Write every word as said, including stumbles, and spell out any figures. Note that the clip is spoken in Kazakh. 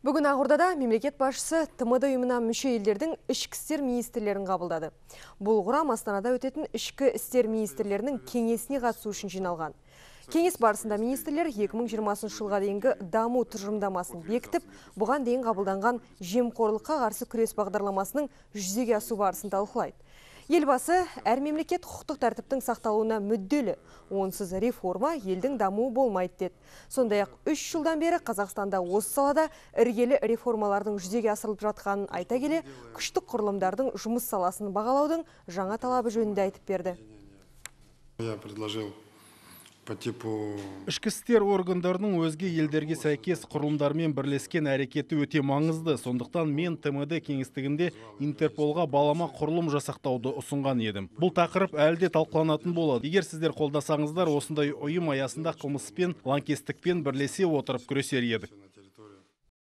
Бүгін Ақордада мемлекет басшысы Т М Д ұйымына мүше елдердің ішкі істер министрлерін қабылдады. Бұл құрам Астанада өтетін ішкі істер министрлерінің кеңесіне қатысу үшін жиналған. Кеңес барысында министрлер екі мың жиырмасыншы жылға дейінгі даму тұжырымдамасын бекітіп, бұған дейін қабылданған жемқорлыққа қарсы күрес бағдарламасының жүзеге асу барысын талқылайды. Елбасы әр мемлекет құқықтық тәртіптің сақталуына мүдделі, онсыз реформа елдің дамуы болмайды деді. Сондай-ақ үш жылдан бері Қазақстанда осы салада іргелі реформалардың жүзеге асырылып жатқанын айта келе, күштік құрылымдардың жұмыс саласын бағалаудың жаңа талабы жөнінде айтып берді. Я предложил по типу... Ішкі істер органдарының өзге елдерге сәйкес құрылымдармен бірлескен әрекеті өте маңызды. Сондықтан мен Т М Д кеңістігінде Интерполға балама құрылым жасақтауды ұсынған едім. Бұл тақырып әлі де талқыланатын болады. Егер сіздер қолдасаңыздар, осындай ұйым аясында қылмыспен, лаңкестікпен бірлесе отырып күресер едік.